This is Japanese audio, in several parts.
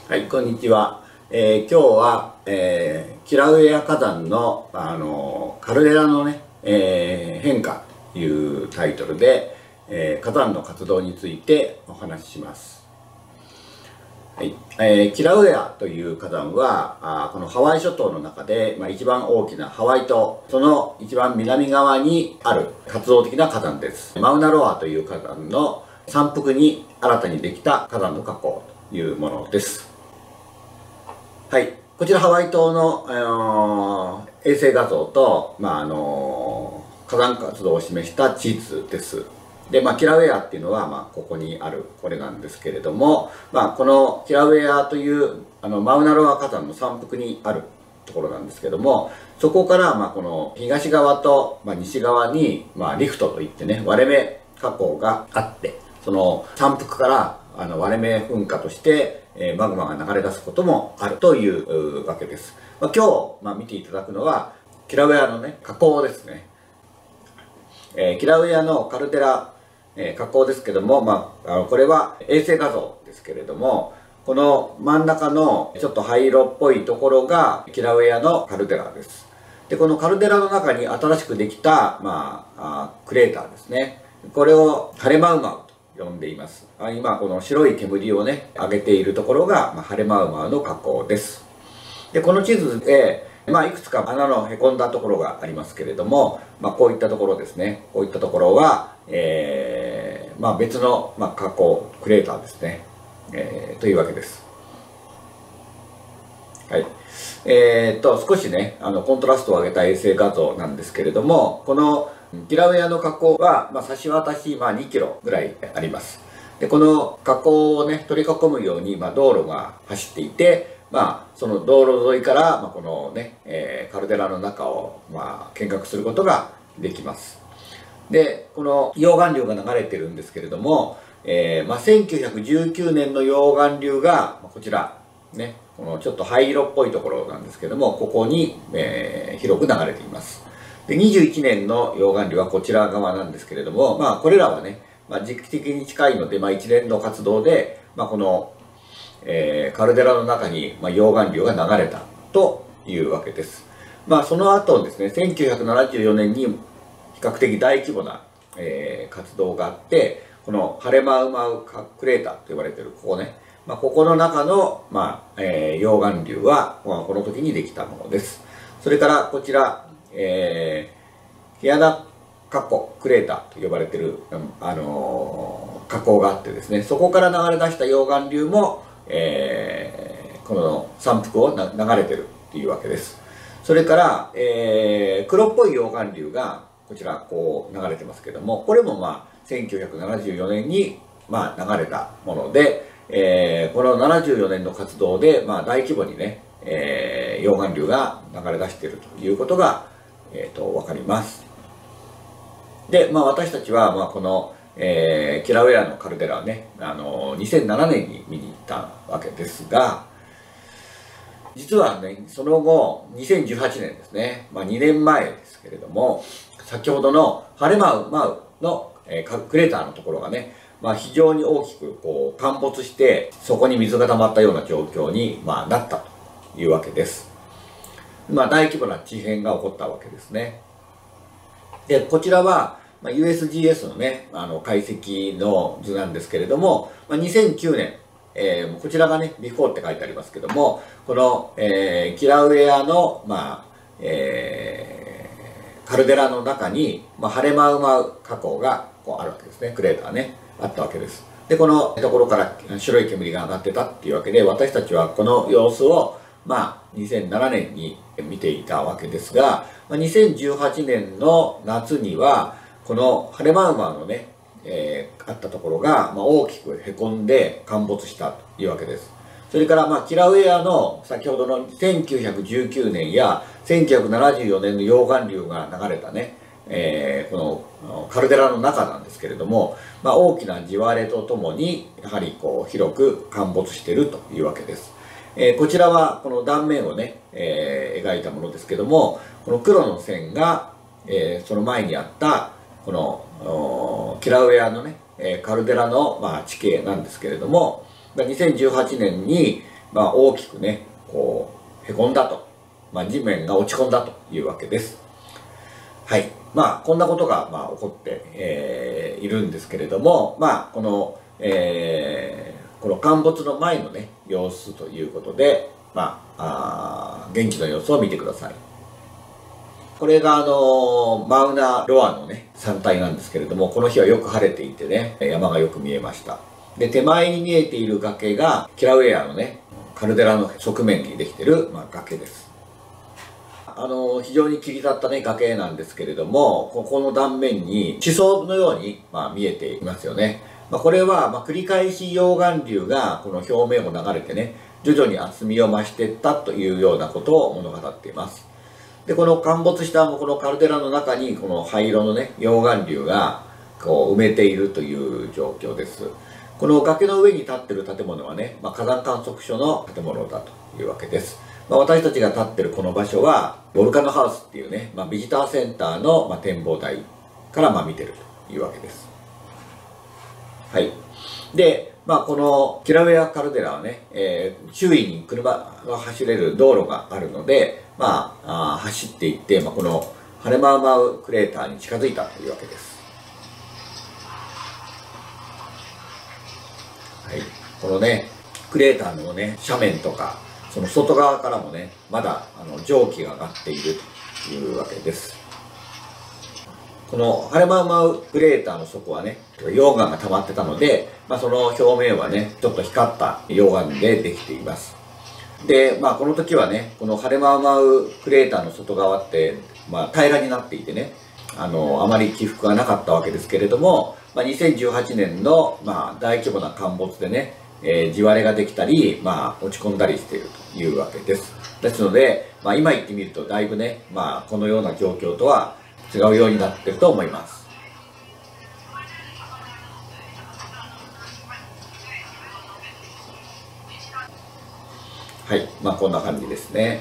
はい、こんにちは。今日は、キラウエア火山の、カルデラのね、変化というタイトルで、火山の活動についてお話しします。はい、キラウエアという火山はこのハワイ諸島の中で、一番大きなハワイ島、その一番南側にある活動的な火山です。マウナロアという火山の山腹に新たにできた火山の火口というものです。はい、こちらハワイ島の、衛星画像と、火山活動を示した地図です。で、キラウエアっていうのは、ここにあるこれなんですけれども、このキラウエアというマウナロア火山の山腹にあるところなんですけども、そこからこの東側と、西側に、リフトといってね、割れ目火口があって、その山腹から割れ目噴火としてマグマが流れ出すこともあるというわけです。今日、見ていただくのはキラウエアのね火口ですね。キラウエアのカルデラ、火口ですけども、これは衛星画像ですけれども、この真ん中のちょっと灰色っぽいところがキラウエアのカルデラです。でこのカルデラの中に新しくできた、クレーターですね。これをハレマウマウ呼んでいます。今この白い煙をね上げているところが、ハレマウマウの火口です。でこの地図で、いくつか穴のへこんだところがありますけれども、こういったところですね。こういったところは、別の、火口クレーターですね、というわけです。はい。少しねコントラストを上げた衛星画像なんですけれども、このキラウエアの火口は、差し渡し、2キロぐらいあります。でこの火口をね取り囲むように、道路が走っていて、その道路沿いから、このね、カルデラの中を、見学することができます。でこの溶岩流が流れてるんですけれども、1919年の溶岩流がこちらね、このちょっと灰色っぽいところなんですけども、ここに、広く流れています。で21年の溶岩流はこちら側なんですけれども、これらはね、時期的に近いので、一連の活動で、この、カルデラの中に、溶岩流が流れたというわけです。その後ですね、1974年に比較的大規模な、活動があって、このハレマウマウクレーターと呼ばれているここね、ここの中の、溶岩流は、この時にできたものです。それからこちら、ヒアナ火口クレーターと呼ばれている、火口があってですね、そこから流れ出した溶岩流も、この山腹を流れてるっていうわけです。それから、黒っぽい溶岩流がこちらこう流れてますけども、これも1974年に流れたもので、この74年の活動で大規模にね、溶岩流が流れ出しているということが、分かります。で、私たちはこの、キラウエアのカルデラをね、2007年に見に行ったわけですが、実はね、その後、2018年ですね、2年前ですけれども、先ほどのハレマウマウの、クレーターのところがね、非常に大きくこう陥没して、そこに水が溜まったような状況に、なったというわけです。大規模な地変が起こったわけですね。で、こちらは、USGS のね、解析の図なんですけれども、2009年、こちらがね、ビフォーって書いてありますけども、この、キラウエアの、カルデラの中に、ハレマウマウ火口がこうあるわけですね。クレーターね、あったわけです。で、このところから白い煙が上がってたっていうわけで、私たちはこの様子を、2007年に見ていたわけですが、2018年の夏には、このハレマウマウのね、あったところが、大きくへこんで陥没したというわけです。それから、キラウエアの先ほどの1919年や1974年の溶岩流が流れたね、このカルデラの中なんですけれども、大きな地割れとともにやはりこう広く陥没しているというわけです。こちらはこの断面をね、描いたものですけども、この黒の線が、その前にあったこのキラウエアのね、カルデラの、地形なんですけれども、2018年に、 大きくね、こう、へこんだと。地面が落ち込んだというわけです。はい。こんなことが、起こって、いるんですけれども、この陥没の前のね、様子ということで、現地の様子を見てください。これがマウナロアのね、山体なんですけれども、この日はよく晴れていてね、山がよく見えました。で、手前に見えている崖が、キラウエアのね、カルデラの側面にできている、崖です。非常に切り立ったね、崖なんですけれども、ここの断面に地層のように、見えていますよね。これは、繰り返し溶岩流がこの表面を流れてね、徐々に厚みを増していったというようなことを物語っています。で、この陥没したこのカルデラの中に、この灰色のね、溶岩流がこう埋めているという状況です。この崖の上に立っている建物はね、火山観測所の建物だというわけです。私たちが立っているこの場所は、ボルカノハウスっていうね、ビジターセンターの展望台から見てるというわけです。はい。で、このキラウエアカルデラはね、周囲に車が走れる道路があるので、走っていって、このハレマウマウクレーターに近づいたというわけです。はい。このね、クレーターのね、斜面とか、その外側からもね、まだ蒸気が上がっているというわけです。このハレマウマウクレーターの底はね、溶岩が溜まってたので、その表面はね、ちょっと光った溶岩でできています。で、この時はね、このハレマウマウクレーターの外側って、平らになっていてね、あまり起伏がなかったわけですけれども、2018年の、大規模な陥没でね、地割れができたり、落ち込んだりしているというわけです。ですので、今言ってみるとだいぶね、このような状況とは違うようになっていると思います。はい、こんな感じですね。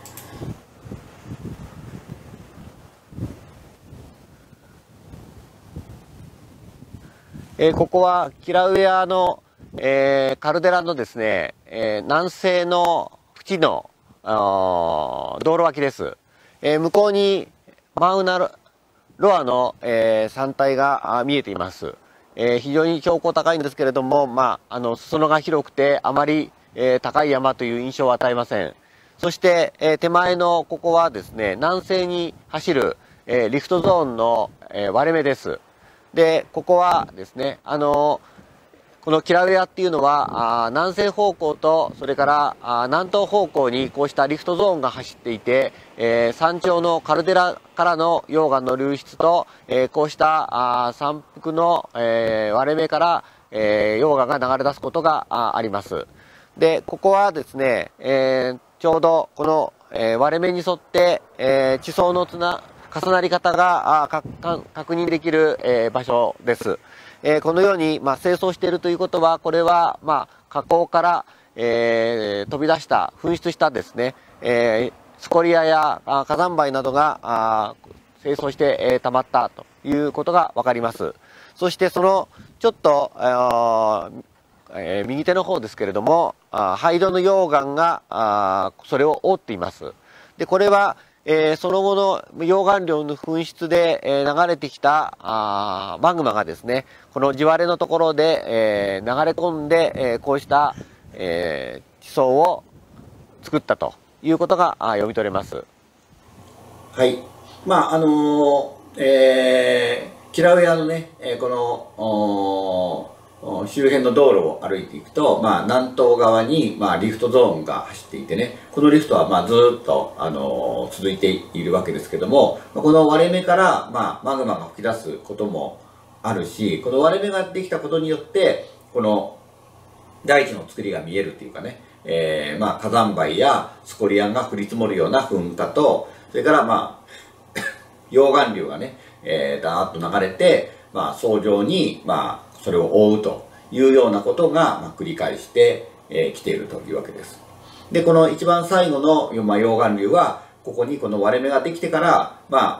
ここはキラウエアのカルデラのですね、南西の縁の道路脇です。向こうにマウナロアの、山体が見えています。非常に標高高いんですけれども、裾野が広くてあまり、高い山という印象を与えません。そして、手前のここはですね、南西に走る、リフトゾーンの、割れ目です。で、ここはですね、このキラウエアっていうのは南西方向とそれから南東方向にこうしたリフトゾーンが走っていて、山頂のカルデラからの溶岩の流出と、こうした山腹の、割れ目から、溶岩が流れ出すことがあります。で、ここはですね、ちょうどこの、割れ目に沿って、地層の重なり方が確認できる、場所です。このように、清掃しているということは、これは、火口から、飛び出した、噴出したですね、スコリアや火山灰などが清掃して、溜まったということがわかります。そしてそのちょっと右手の方ですけれども、灰色の溶岩がそれを覆っています。で、これはその後の溶岩量の噴出で、流れてきたマグマがですね、この地割れのところで、流れ込んで、こうした、地層を作ったということが読み取れます。はい。キラウエアのね、この周辺の道路を歩いていくと、南東側に、リフトゾーンが走っていてね、このリフトは、ずっと、続いているわけですけども、この割れ目から、マグマが噴き出すこともあるし、この割れ目ができたことによって、この大地の作りが見えるっていうかね、火山灰やスコリアンが降り積もるような噴火と、それから溶岩流がね、ダーッと流れて、層状に、それを覆うというようなことが、繰り返してきているというわけです。で、この一番最後の、溶岩流は、ここにこの割れ目ができてから、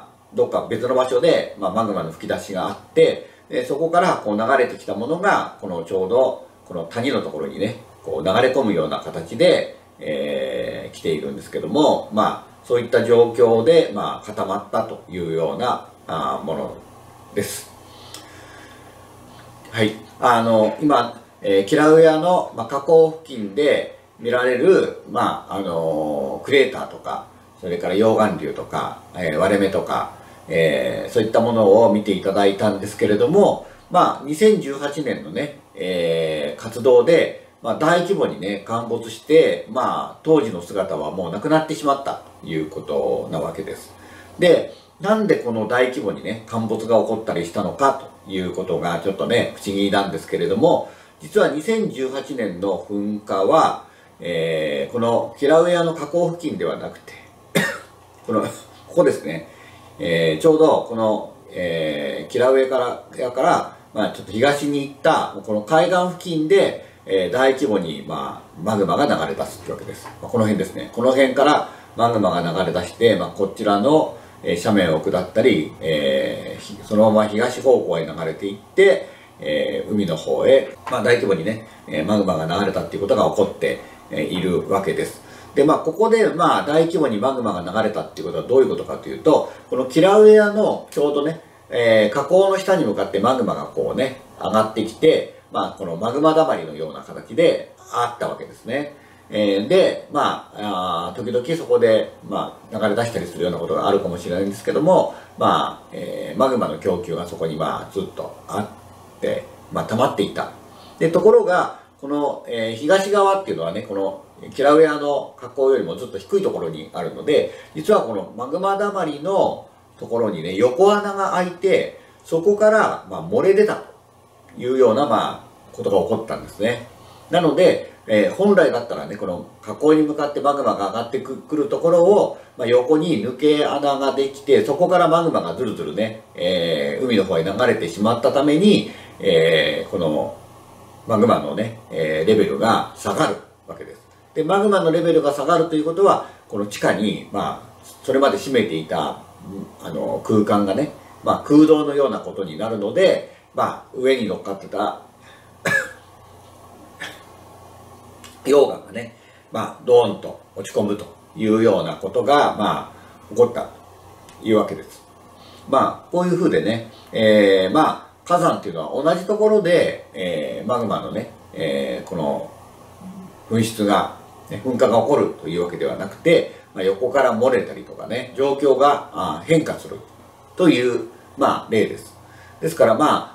どっか別の場所で、マグマの吹き出しがあって、そこからこう流れてきたものが、このちょうど、この谷のところにね、 こう流れ込むような形で、来ているんですけども、そういった状況で、固まったというようなものです。はい。今、キラウエアの、河口付近で見られる、クレーターとか、それから溶岩流とか、割れ目とか、そういったものを見ていただいたんですけれども、2018年のね、活動で、大規模にね、陥没して、当時の姿はもうなくなってしまったということなわけです。で、なんでこの大規模にね、陥没が起こったりしたのかということがちょっとね、不思議なんですけれども、実は2018年の噴火は、このキラウエアの河口付近ではなくて、ここですね、ちょうどこの、キラウエアから、ちょっと東に行った、この海岸付近で、大規模に、マグマが流れ出すというわけです。この辺ですね。この辺からマグマが流れ出して、こちらの、斜面を下ったり、そのまま東方向へ流れていって、海の方へ、大規模にね、マグマが流れたっていうことが起こっているわけです。で、ここで、大規模にマグマが流れたっていうことはどういうことかというと、このキラウエアのちょうどね、河口の下に向かってマグマがこうね、上がってきて、このマグマだまりのような形であったわけですね。で、時々そこで、流れ出したりするようなことがあるかもしれないんですけども、マグマの供給がそこにずっとあって、溜まっていた。で、ところが、この、東側っていうのはね、このキラウエアの河口よりもずっと低いところにあるので、実はこのマグマだまりのところにね、横穴が開いて、そこから、漏れ出たというような、ことが起こったんですね。なので、本来だったらね、この河口に向かってマグマが上がってくるところを、横に抜け穴ができて、そこからマグマがずるずるね、海の方へ流れてしまったために、このマグマのね、レベルが下がるわけです。で、マグマのレベルが下がるということは、この地下に、それまで占めていた、空間がね、空洞のようなことになるので、上に乗っかってた溶岩がね、ドーンと落ち込むというようなことが、起こったというわけです。こういうふうでね、火山っていうのは同じところで、マグマのね、この噴出が、噴火が起こるというわけではなくて、横から漏れたりとかね、状況が変化するという、例です。ですから、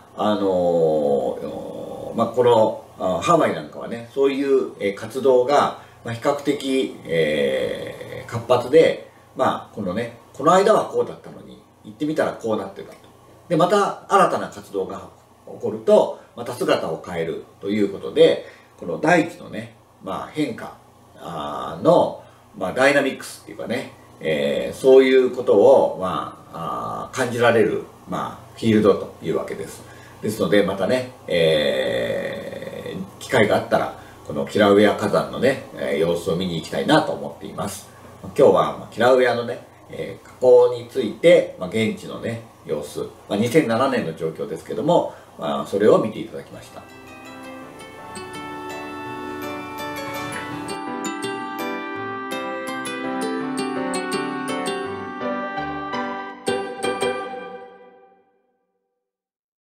このハワイなんかはね、そういう活動が比較的活発で、このね、この間はこうだったのに、行ってみたらこうなってたと。で、また新たな活動が起こると、また姿を変えるということで、この大地のね、変化の、ダイナミックスっていうかね、そういうことを、感じられる、フィールドというわけです。ですので、またね、機会があったら、このキラウエア火山のね、様子を見に行きたいなと思っています。今日はキラウエアのね、河口について、現地のね、様子、2007年の状況ですけども、それを見ていただきました。